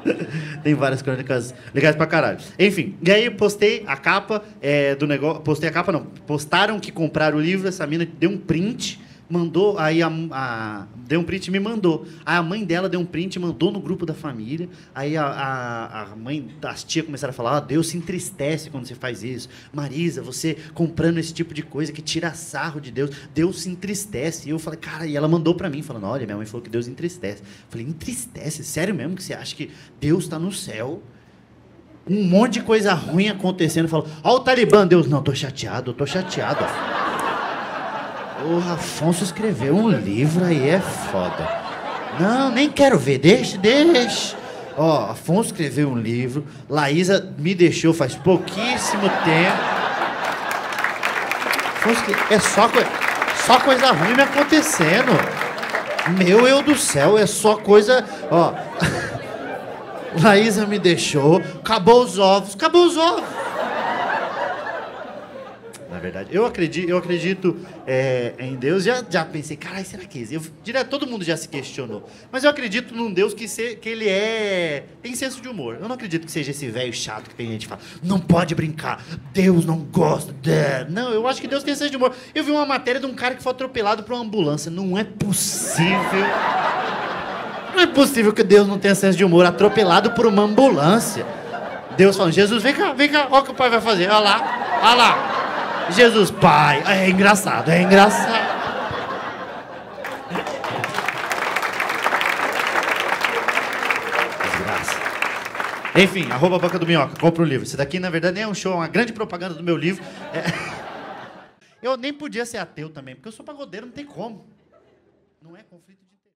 Tem várias crônicas legais pra caralho. Enfim, e aí eu postei a capa do negócio. Postei a capa, não. Postaram que compraram o livro, essa mina deu um print, mandou, aí deu um print e me mandou. Aí a mãe dela deu um print e mandou no grupo da família. Aí a mãe, as tias começaram a falar: Deus se entristece quando você faz isso. Marisa, você comprando esse tipo de coisa que tira sarro de Deus, Deus se entristece. E eu falei, cara, e ela mandou pra mim, falando: olha, minha mãe falou que Deus entristece. Eu falei, entristece? Sério mesmo que você acha que Deus tá no céu? Um monte de coisa ruim acontecendo. Falou, ó o Talibã, Deus, não, tô chateado, ó. O Afonso escreveu um livro, aí é foda. Não, nem quero ver, deixa. Ó, Afonso escreveu um livro, Laísa me deixou faz pouquíssimo tempo. Afonso, é só coisa ruim me acontecendo. Meu eu do céu, é só coisa... Ó, Laísa me deixou, acabou os ovos. Na verdade, eu acredito em Deus. Já pensei, caralho, será que é? Direto, todo mundo já se questionou. Mas eu acredito num Deus que ele tem senso de humor. Eu não acredito que seja esse velho chato que tem gente que fala, não pode brincar, Deus não gosta. Não, eu acho que Deus tem senso de humor. Eu vi uma matéria de um cara que foi atropelado por uma ambulância. Não é possível. Não é possível que Deus não tenha senso de humor, atropelado por uma ambulância. Deus falando, Jesus, vem cá, olha o que o pai vai fazer. Olha lá. Jesus, pai, é engraçado. Desgraça. Enfim, @Boca do Minhoca, compra o livro. Isso daqui, na verdade, nem é um show, é uma grande propaganda do meu livro. Eu nem podia ser ateu também, porque eu sou pagodeiro, não tem como. Não é conflito de...